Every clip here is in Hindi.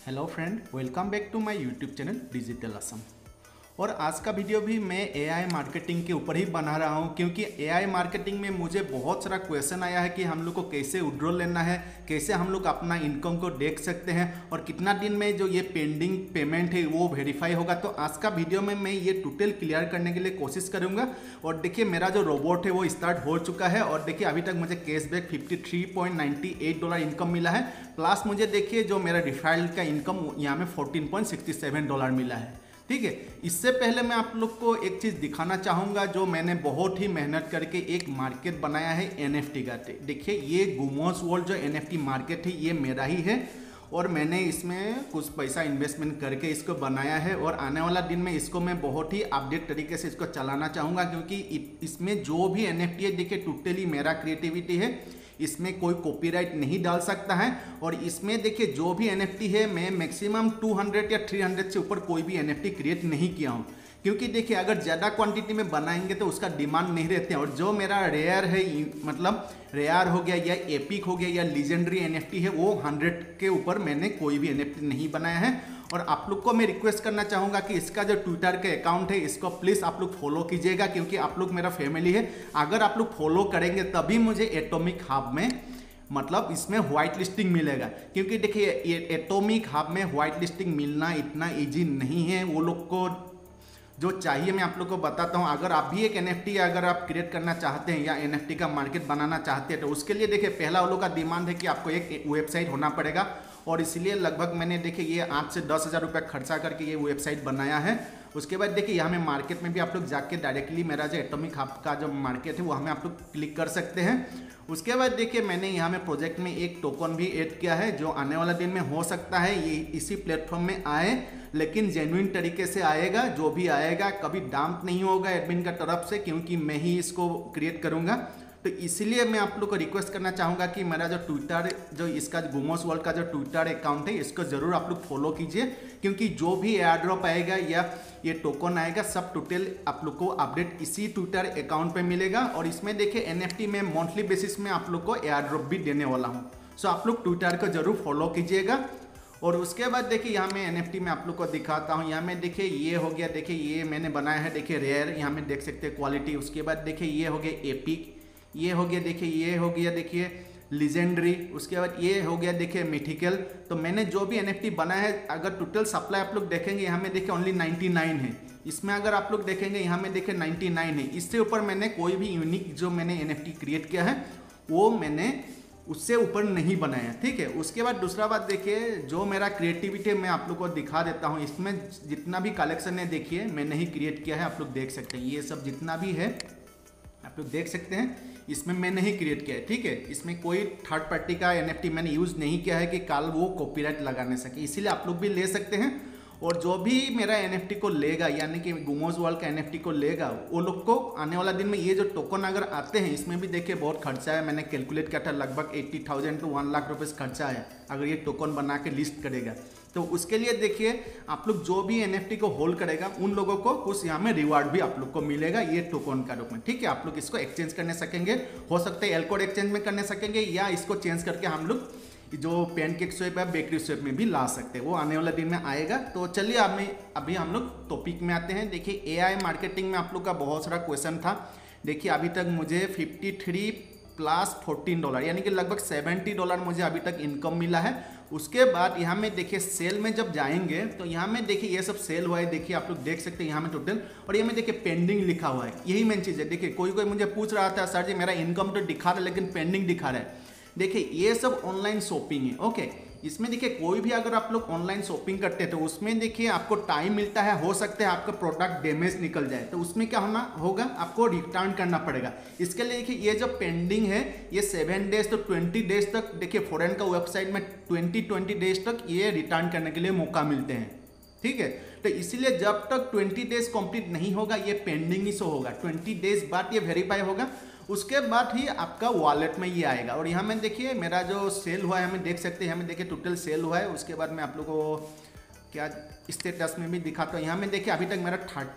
Hello friend, welcome back to my YouTube channel digital Assam. और आज का वीडियो भी मैं एआई मार्केटिंग के ऊपर ही बना रहा हूं, क्योंकि एआई मार्केटिंग में मुझे बहुत सारा क्वेश्चन आया है कि हम लोग को कैसे विड्रॉल लेना है, कैसे हम लोग अपना इनकम को देख सकते हैं और कितना दिन में जो ये पेंडिंग पेमेंट है वो वेरीफाई होगा। तो आज का वीडियो में मैं ये टोटल क्लियर करने के लिए कोशिश करूँगा। और देखिए, मेरा जो रोबोट है वो स्टार्ट हो चुका है और देखिए अभी तक मुझे कैशबैक $53.98 इनकम मिला है। प्लस मुझे देखिए जो मेरा रिफाइल का इनकम यहाँ में $14.67 मिला है। ठीक है, इससे पहले मैं आप लोग को एक चीज़ दिखाना चाहूँगा जो मैंने बहुत ही मेहनत करके एक मार्केट बनाया है एनएफटी का। देखिए, ये गुमोस वर्ल्ड जो एनएफटी मार्केट है ये मेरा ही है और मैंने इसमें कुछ पैसा इन्वेस्टमेंट करके इसको बनाया है। और आने वाला दिन में इसको मैं बहुत ही अपडेट तरीके से इसको चलाना चाहूँगा, क्योंकि इसमें जो भी एनएफटी है देखिए टोटली मेरा क्रिएटिविटी है, इसमें कोई कॉपीराइट नहीं डाल सकता है। और इसमें देखिए जो भी एनएफटी है मैं मैक्सिमम 200 या 300 से ऊपर कोई भी एनएफटी क्रिएट नहीं किया हूँ, क्योंकि देखिए अगर ज़्यादा क्वांटिटी में बनाएंगे तो उसका डिमांड नहीं रहते हैं। और जो मेरा रेयर है, मतलब रेयर हो गया या एपिक हो गया या लीजेंडरी एनएफटी है, वो 100 के ऊपर मैंने कोई भी एनएफटी नहीं बनाया है। और आप लोग को मैं रिक्वेस्ट करना चाहूँगा कि इसका जो ट्विटर का अकाउंट है इसको प्लीज़ आप लोग फॉलो कीजिएगा, क्योंकि आप लोग मेरा फैमिली है। अगर आप लोग फॉलो करेंगे तभी मुझे एटॉमिक हब में, मतलब इसमें व्हाइट लिस्टिंग मिलेगा। क्योंकि देखिए एटॉमिक हब में व्हाइट लिस्टिंग मिलना इतना ईजी नहीं है। वो लोग को जो चाहिए मैं आप लोग को बताता हूँ। अगर आप भी एक एनएफटी अगर आप क्रिएट करना चाहते हैं या एनएफटी का मार्केट बनाना चाहते हैं तो उसके लिए देखिए पहला वो लोग का डिमांड है कि आपको एक वेबसाइट होना पड़ेगा। और इसलिए लगभग मैंने देखिए ये 8 से 10 हज़ार रुपये खर्चा करके ये वेबसाइट बनाया है। उसके बाद देखिए यहाँ में मार्केट में भी आप लोग जाके डायरेक्टली मेरा जो एटॉमिक हब का जो मार्केट है वो हमें आप लोग क्लिक कर सकते हैं। उसके बाद देखिए मैंने यहाँ में प्रोजेक्ट में एक टोकन भी ऐड किया है जो आने वाला दिन में हो सकता है ये इसी प्लेटफॉर्म में आए, लेकिन जेन्युइन तरीके से आएगा। जो भी आएगा कभी डंप नहीं होगा एडमिन का तरफ से, क्योंकि मैं ही इसको क्रिएट करूँगा। तो इसलिए मैं आप लोग को रिक्वेस्ट करना चाहूँगा कि मेरा जो ट्विटर, जो इसका गुमोस वर्ल्ड का जो ट्विटर अकाउंट है इसको ज़रूर आप लोग फॉलो कीजिए, क्योंकि जो भी एयर ड्रॉप आएगा या ये टोकन आएगा सब टोटल आप लोग को अपडेट इसी ट्विटर अकाउंट पे मिलेगा। और इसमें देखिए एनएफटी में मंथली बेसिस में आप लोग को एयर ड्रॉप भी देने वाला हूँ। सो आप लोग ट्विटर को ज़रूर फॉलो कीजिएगा। और उसके बाद देखिए यहाँ में एनएफटी में आप लोग को दिखाता हूँ। यहाँ में देखिए ये हो गया, देखिए ये मैंने बनाया है, देखिए रेयर, यहाँ में देख सकते हैं क्वालिटी। उसके बाद देखिए ये हो गया एपिक, ये हो गया देखिए, ये हो गया देखिए लीजेंडरी। उसके बाद ये हो गया देखिए मिथिकल। तो मैंने जो भी एनएफटी बनाया है, अगर टोटल सप्लाई आप लोग देखेंगे यहाँ में देखिए ओनली 99 है। इसमें अगर आप लोग देखेंगे यहाँ में देखिए 99 है। इससे ऊपर मैंने कोई भी यूनिक जो मैंने एनएफटी क्रिएट किया है वो मैंने उससे ऊपर नहीं बनाया। ठीक है, उसके बाद दूसरा बात देखिए जो मेरा क्रिएटिविटी मैं आप लोग को दिखा देता हूँ। इसमें जितना भी कलेक्शन है देखिए मैंने ही क्रिएट किया है, आप लोग देख सकते हैं। ये सब जितना भी है आप लोग देख सकते हैं, इसमें मैंने ही क्रिएट किया है। ठीक है, इसमें कोई थर्ड पार्टी का एनएफटी मैंने यूज़ नहीं किया है कि कल वो कॉपीराइट लगाने सके, इसीलिए आप लोग भी ले सकते हैं। और जो भी मेरा एनएफटी को लेगा, यानी कि गुमोस वर्ल्ड का एनएफटी को लेगा, वो लोग को आने वाला दिन में ये जो टोकन अगर आते हैं, इसमें भी देखिए बहुत खर्चा है। मैंने कैलकुलेट किया था लगभग 80,000 to 1 लाख रुपये खर्चा है अगर ये टोकन बना के लिस्ट करेगा। तो उसके लिए देखिए आप लोग जो भी एनएफटी को होल्ड करेगा उन लोगों को कुछ यहाँ में रिवार्ड भी आप लोग को मिलेगा ये टोकन का रूप में। ठीक है, आप लोग इसको एक्सचेंज करने सकेंगे, हो सकता है एलकोड एक्सचेंज में करने सकेंगे, या इसको चेंज करके हम लोग जो पैनकेक स्वेप या बेकरी स्वेप में भी ला सकते हैं। वो आने वाला दिन में आएगा। तो चलिए अभी हम लोग टॉपिक में आते हैं। देखिए एआई मार्केटिंग में आप लोग का बहुत सारा क्वेश्चन था। देखिए अभी तक मुझे 53 प्लस $14 यानी कि लगभग $70 मुझे अभी तक इनकम मिला है। उसके बाद यहाँ में देखिए सेल में जब जाएंगे तो यहाँ में देखिए ये सब सेल हुआ है, देखिए आप लोग देख सकते हैं यहाँ में टोटल। और यहाँ में देखिए पेंडिंग लिखा हुआ है, यही मेन चीज़ है। देखिए कोई मुझे पूछ रहा था सर जी मेरा इनकम तो दिखा रहा है लेकिन पेंडिंग दिखा रहा है। देखिए ये सब ऑनलाइन शॉपिंग है। ओके, इसमें देखिए कोई भी अगर आप लोग ऑनलाइन शॉपिंग करते हैं तो उसमें देखिए आपको टाइम मिलता है, हो सकता है आपका प्रोडक्ट डैमेज निकल जाए, तो उसमें क्या होगा आपको रिटर्न करना पड़ेगा। इसके लिए देखिए ये जो पेंडिंग है ये 7 डेज तो 20 डेज तक, देखिए फॉरेन का वेबसाइट में 20 डेज तक ये रिटर्न करने के लिए मौका मिलते हैं। ठीक है, तो इसीलिए जब तक 20 डेज कंप्लीट नहीं होगा ये पेंडिंग ही शो होगा। 20 डेज बाद ये वेरीफाई होगा, उसके बाद ही आपका वॉलेट में ये आएगा। और यहाँ में देखिए मेरा जो सेल हुआ है हमें देख सकते हैं, हमें देखिए टोटल सेल हुआ है। उसके बाद मैं आप लोगों को क्या स्टेटस में भी दिखाता हूँ। यहाँ में देखिए अभी तक मेरा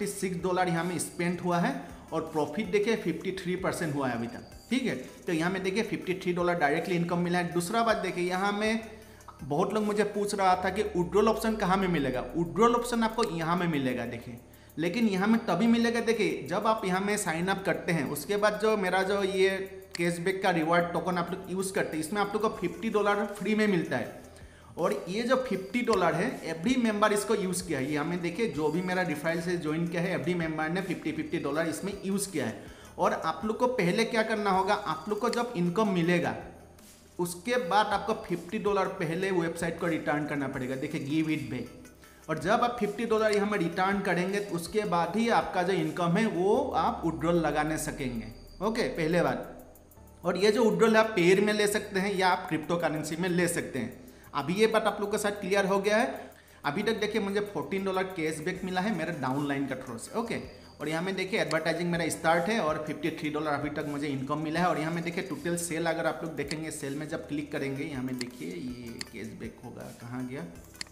$36 यहाँ में स्पेंड हुआ है और प्रॉफिट देखिए 53% हुआ है अभी तक। ठीक है, तो यहाँ में देखिए $53 डायरेक्टली इनकम मिला है। दूसरा बात देखिए यहाँ में बहुत लोग मुझे पूछ रहा था कि विड्रॉल ऑप्शन कहाँ में मिलेगा। विड्रॉल ऑप्शन आपको यहाँ में मिलेगा देखिए, लेकिन यहाँ में तभी मिलेगा देखिए जब आप यहाँ में साइन अप करते हैं। उसके बाद जो मेरा जो ये कैशबैक का रिवार्ड टोकन आप लोग यूज़ करते हैं, इसमें आप लोग को $50 फ्री में मिलता है। और ये जो $50 है, एवरी मेंबर इसको यूज़ किया है। ये हमें देखिए जो भी मेरा रिफाइल से ज्वाइन किया है, एवरी मेंबर ने $50 इसमें यूज़ किया है। और आप लोग को पहले क्या करना होगा, आप लोग को जब इनकम मिलेगा उसके बाद आपको $50 पहले वेबसाइट को रिटर्न करना पड़ेगा। देखिए गिव इट बैक। और जब आप $50 यहाँ में रिटर्न करेंगे तो उसके बाद ही आपका जो इनकम है वो आप विड्रॉल लगाने सकेंगे। ओके, पहले बात। और ये जो विड्रॉल आप पेयर में ले सकते हैं या आप क्रिप्टो करेंसी में ले सकते हैं। अभी ये बात आप लोग के साथ क्लियर हो गया है। अभी तक देखिए मुझे $14 कैशबैक मिला है मेरे डाउनलाइन का थ्रू से। ओके, और यहाँ में देखिए एडवर्टाइजिंग मेरा स्टार्ट है और $53 अभी तक मुझे इनकम मिला है। और यहाँ में देखिए टोटल सेल, अगर आप लोग देखेंगे सेल में जब क्लिक करेंगे यहाँ में देखिए ये कैशबैक होगा, कहाँ गया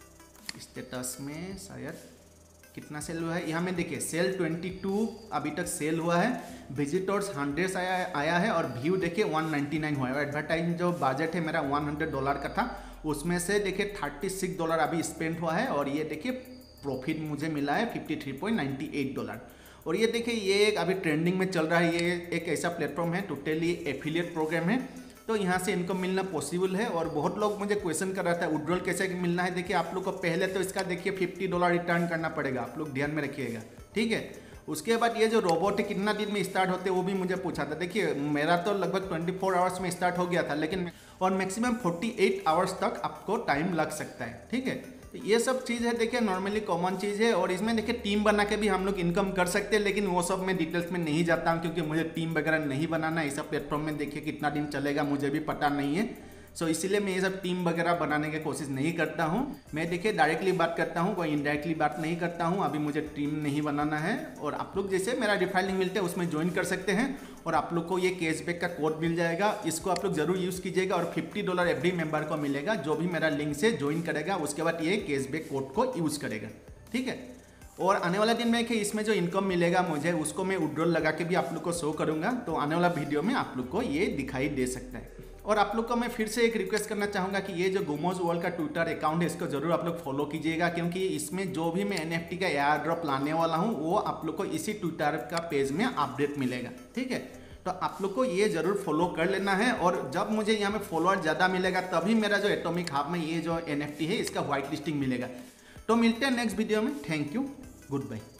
स्टेटस में, शायद कितना सेल हुआ है। यहाँ में देखिए सेल 22 अभी तक सेल हुआ है, विजिटर्स 100 आया है और व्यू देखिए 199 हुआ है। और एडवर्टाइजिंग जो बजट है मेरा $100 का था, उसमें से देखिए $36 अभी स्पेंड हुआ है। और ये देखिए प्रॉफिट मुझे मिला है $53.98। और ये देखिए ये एक अभी ट्रेंडिंग में चल रहा है, ये एक ऐसा प्लेटफॉर्म है, टोटली एफिलिएट प्रोग्राम है, तो यहाँ से इनकम मिलना पॉसिबल है। और बहुत लोग मुझे क्वेश्चन कर रहा था विड्रॉल कैसे मिलना है। देखिए आप लोग को पहले तो इसका देखिए $50 रिटर्न करना पड़ेगा, आप लोग ध्यान में रखिएगा, ठीक है। उसके बाद ये जो रोबोट है कितना दिन में स्टार्ट होते हैं वो भी मुझे पूछा था। देखिए मेरा तो लगभग 24 आवर्स में स्टार्ट हो गया था, लेकिन और मैक्सिमम 48 आवर्स तक आपको टाइम लग सकता है, ठीक है। तो ये सब चीज़ है देखिए नॉर्मली कॉमन चीज़ है। और इसमें देखिए टीम बना के भी हम लोग इनकम कर सकते हैं, लेकिन वो सब मैं डिटेल्स में नहीं जाता हूँ क्योंकि मुझे टीम वगैरह नहीं बनाना है। इस सब प्लेटफॉर्म में देखिए कितना दिन चलेगा मुझे भी पता नहीं है, सो इसीलिए मैं ये सब टीम वगैरह बनाने की कोशिश नहीं करता हूँ। मैं देखिए डायरेक्टली बात करता हूँ, कोई इनडायरेक्टली बात नहीं करता हूँ। अभी मुझे टीम नहीं बनाना है। और आप लोग जैसे मेरा रिफाइल लिंक मिलता है उसमें ज्वाइन कर सकते हैं और आप लोग को ये कैशबैक का कोड मिल जाएगा, इसको आप लोग जरूर यूज़ कीजिएगा। और $50 एवरी मेंबर को मिलेगा जो भी मेरा लिंक से ज्वाइन करेगा, उसके बाद ये कैशबैक कोड को यूज़ करेगा, ठीक है। और आने वाला दिन में कि इसमें जो इनकम मिलेगा मुझे, उसको मैं विड्रॉल लगा के भी आप लोग को शो करूँगा, तो आने वाला वीडियो में आप लोग को ये दिखाई दे सकता है। और आप लोग को मैं फिर से एक रिक्वेस्ट करना चाहूँगा कि ये जो गोमोज वर्ल्ड का ट्विटर अकाउंट है इसको जरूर आप लोग फॉलो कीजिएगा, क्योंकि इसमें जो भी मैं NFT का एयर ड्रॉप लाने वाला हूँ वो आप लोग को इसी ट्विटर का पेज में अपडेट मिलेगा, ठीक है। तो आप लोग को ये जरूर फॉलो कर लेना है। और जब मुझे यहाँ में फॉलोअर ज़्यादा मिलेगा तभी मेरा जो एटॉमिक हब में ये जो NFT है इसका व्हाइट लिस्टिंग मिलेगा। तो मिलते हैं नेक्स्ट वीडियो में। Thank you, good bye.